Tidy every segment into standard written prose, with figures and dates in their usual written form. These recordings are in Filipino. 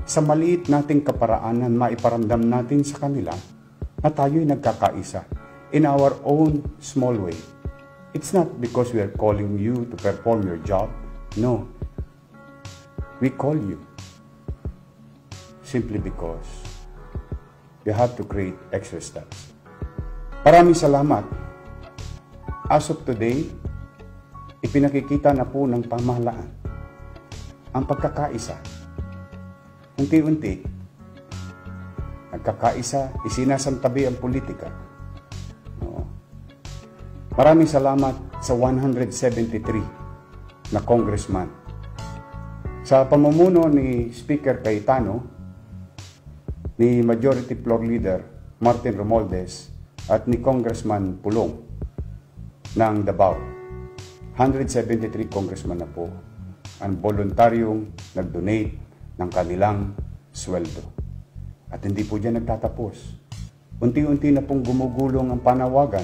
sa maliit nating kaparaanan maiparamdam natin sa kanila na tayo'y nagkakaisa in our own small way. It's not because we are calling you to perform your job. No. We call you simply because you have to create extra steps. Maraming salamat. As of today, ipinakikita na po ng pamahalaan ang pagkakaisa. Unti-unti, nagkakaisa, isinasantabi ang politika. Maraming salamat sa 173 na congressman. Sa pamumuno ni Speaker Cayetano, ni Majority Floor Leader Martin Romualdez at ni Congressman Pulong ng Davao, 173 congressman na po ang voluntaryong nag-donate ng kanilang sweldo. At hindi po dyan nagtatapos. Unti-unti na pong gumugulong ang panawagan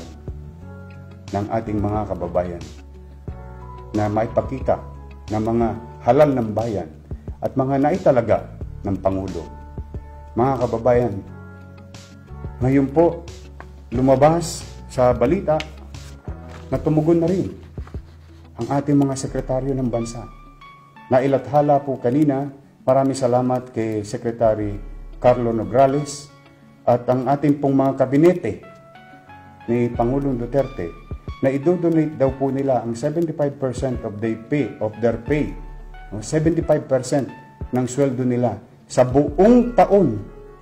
ng ating mga kababayan na maipakita ng mga halal ng bayan at mga naitalaga ng Pangulo. Mga kababayan, ngayon po lumabas sa balita na tumugon na rin ang ating mga sekretaryo ng bansa. Nailathala po kanina, maraming salamat kay Secretary Carlo Nograles at ang ating pong mga kabinete ni Pangulong Duterte na i-donate daw po nila ang 75% of their pay, 75% ng sweldo nila sa buong taon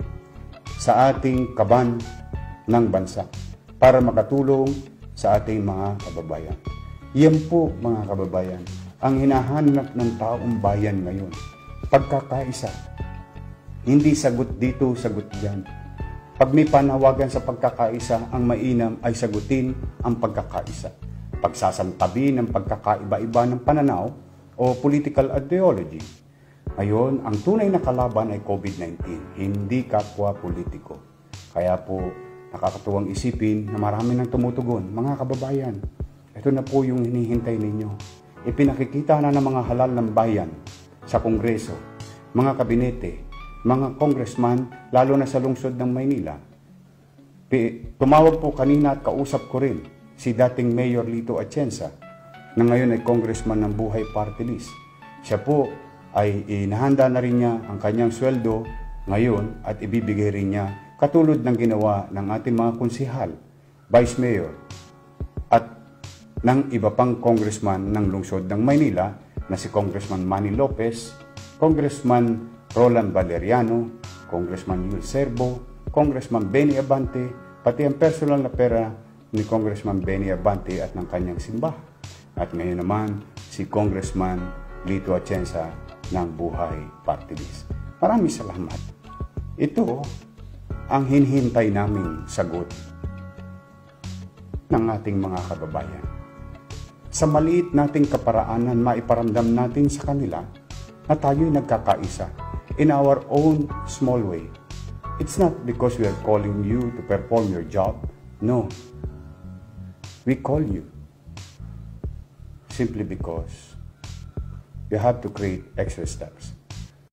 sa ating kaban ng bansa para makatulong sa ating mga kababayan. Yan po, mga kababayan, ang hinahanap ng taong bayan ngayon. Pagkakaisa. Hindi sagot dito, sagot diyan. Pag may panawagan sa pagkakaisa, ang mainam ay sagutin ang pagkakaisa. Pagsasantabi ng pagkakaiba-iba ng pananaw o political ideology. Ngayon, ang tunay na kalaban ay COVID-19, hindi kapwa politiko. Kaya po, nakakatuwang isipin na marami nang tumutugon. Mga kababayan, ito na po yung hinihintay ninyo. Ipinakikita na ng mga halal ng bayan sa Kongreso, mga kabinete, mga congressman, lalo na sa lungsod ng Maynila. Tumawag po kanina at kausap ko rin si dating Mayor Lito Atienza, na ngayon ay congressman ng Buhay Party List. Siya po ay inahanda na rin niya ang kanyang sweldo ngayon at ibibigay rin niya katulad ng ginawa ng ating mga konsihal, Vice Mayor, at ng iba pang congressman ng lungsod ng Maynila na si Congressman Manny Lopez, Congressman Roland Valeriano, Congressman Yul Serbo, Congressman Benny Abante, pati ang personal na pera ni Congressman Benny Abante at ng kanyang simbahan. At ngayon naman si Congressman Lito Atienza ng Buhay Party List. Maraming salamat. Ito ang hinihintay naming sagot ng ating mga kababayan. Sa maliit nating kaparaanan, maiparamdam natin sa kanila na tayo'y nagkakaisa in our own small way. It's not because we are calling you to perform your job. No. We call you simply because you have to create extra steps.